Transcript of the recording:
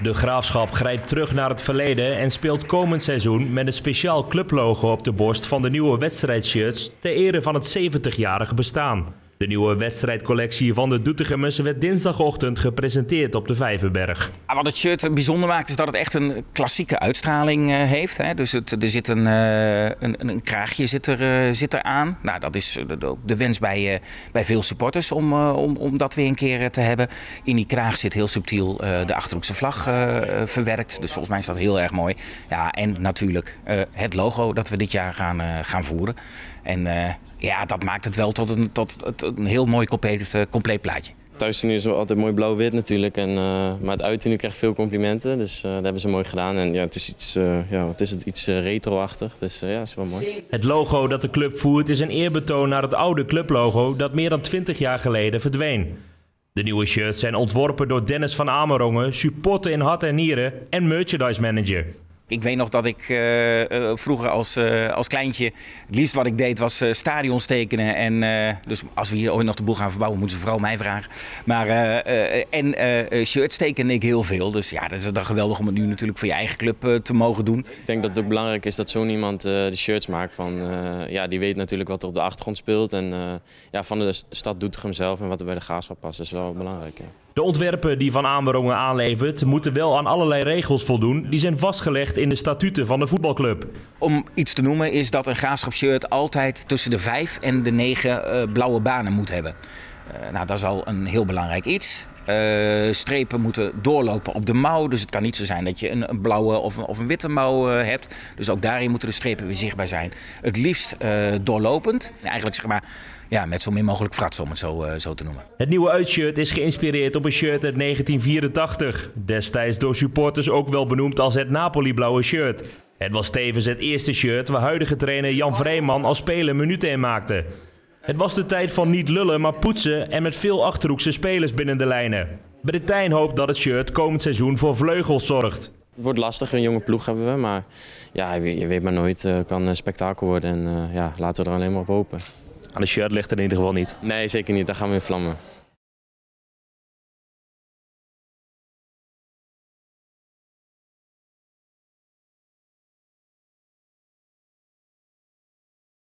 De Graafschap grijpt terug naar het verleden en speelt komend seizoen met een speciaal clublogo op de borst van de nieuwe wedstrijdshirts ter ere van het 70-jarig bestaan. De nieuwe wedstrijdcollectie van de Doetinchemmers werd dinsdagochtend gepresenteerd op de Vijverberg. Wat het shirt bijzonder maakt is dat het echt een klassieke uitstraling heeft. Hè. Dus er zit een kraagje zit er aan. Nou, dat is de wens bij veel supporters om dat weer een keer te hebben. In die kraag zit heel subtiel de Achterhoekse vlag verwerkt. Dus volgens mij is dat heel erg mooi. Ja, en natuurlijk het logo dat we dit jaar gaan voeren. En ja, dat maakt het wel tot een heel mooi compleet plaatje. Thuis is wel altijd mooi blauw-wit natuurlijk, maar het uiten krijgt veel complimenten, dus dat hebben ze mooi gedaan. En ja, het is iets retro-achtig, dus ja, het is wel mooi. Het logo dat de club voert is een eerbetoon naar het oude clublogo dat meer dan 20 jaar geleden verdween. De nieuwe shirts zijn ontworpen door Dennis van Amerongen, supporter in hart en nieren en merchandise manager. Ik weet nog dat ik vroeger als kleintje, het liefst wat ik deed was stadions tekenen. En dus als we hier ooit nog de boel gaan verbouwen, moeten ze vooral mij vragen. Maar shirts tekende ik heel veel. Dus ja, dat is dan geweldig om het nu natuurlijk voor je eigen club te mogen doen. Ik denk dat het ook belangrijk is dat zo'n iemand de shirts maakt. Ja, die weet natuurlijk wat er op de achtergrond speelt. En ja, van de stad Doetinchem zelf en wat er bij de Graafschap past. Dat is wel belangrijk. Ja. De ontwerpen die Van Amerongen aanlevert moeten wel aan allerlei regels voldoen. Die zijn vastgelegd in de statuten van de voetbalclub. Om iets te noemen is dat een Graafschapshirt altijd tussen de 5 en de 9 blauwe banen moet hebben. Nou, dat is al een heel belangrijk iets. Strepen moeten doorlopen op de mouw. Dus het kan niet zo zijn dat je een blauwe of een witte mouw hebt. Dus ook daarin moeten de strepen weer zichtbaar zijn. Het liefst doorlopend. Eigenlijk zeg maar ja, met zo min mogelijk fratsen, om het zo te noemen. Het nieuwe uitshirt is geïnspireerd op een shirt uit 1984. Destijds door supporters ook wel benoemd als het Napoli-blauwe shirt. Het was tevens het eerste shirt waar huidige trainer Jan Vreeman als speler minuten in maakte. Het was de tijd van niet lullen, maar poetsen en met veel Achterhoekse spelers binnen de lijnen. Brettijn hoopt dat het shirt komend seizoen voor vleugels zorgt. Het wordt lastig, een jonge ploeg hebben we, maar ja, je weet maar nooit, het kan een spektakel worden en ja, laten we er alleen maar op hopen. Aan de shirt ligt er in ieder geval niet. Nee, zeker niet, daar gaan we in vlammen.